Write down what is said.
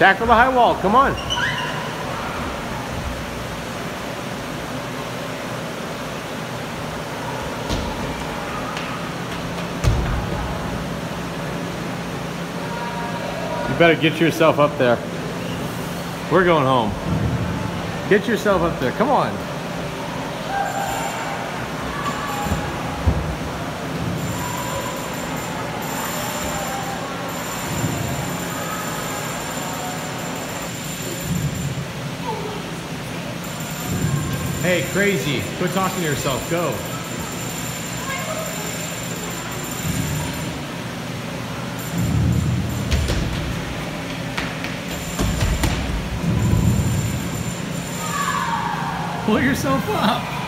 Tackle the high wall. Come on. You better get yourself up there. We're going home. Get yourself up there. Come on. Hey, crazy. Quit talking to yourself. Go. Pull yourself up.